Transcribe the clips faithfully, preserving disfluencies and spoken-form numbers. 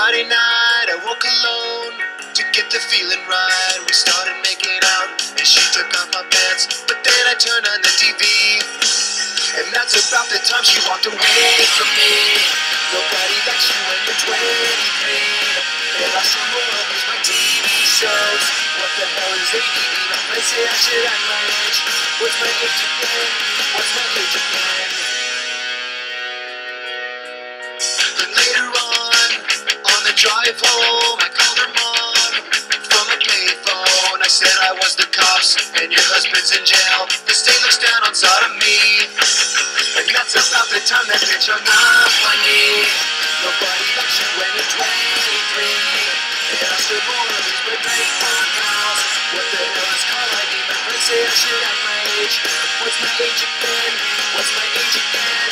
Friday night, I woke alone to get the feeling right. We started making out, and she took off my pants, but then I turned on the T V, and that's about the time she walked away from me. Nobody likes you when you're twenty-three, and I saw more of these my T V shows. What the hell is A D D? My friends say I should act my age. What's my age again? What's my age again? Then later on, on the drive home, I called her mom from a payphone. I said I was the cops, and your husband's in jail. The state looks down on sodomy, and that's about the time that bitch hung up on me. Nobody likes you when you're twenty-three, and I still more of these but night phone calls. What the hell is call I D? My friends say I should act my age. What's my age again? What's my age again?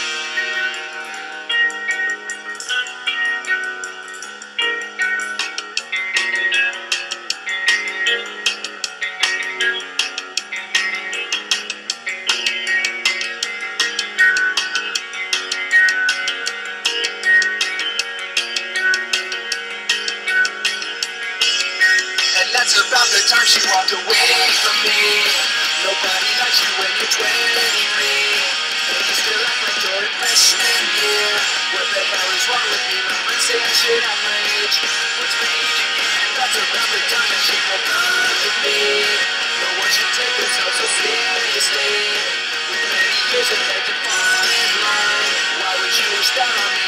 That's about the time she walked away from me. Nobody likes you when you're twenty-three, and you still act like you're in freshman year. What the hell is wrong with me? My friends say I should have my age. What's my age again? That's about the time that she broke up with me. No one should take themselves so seriously. With many years ahead to fall in line, why would you wish that on me?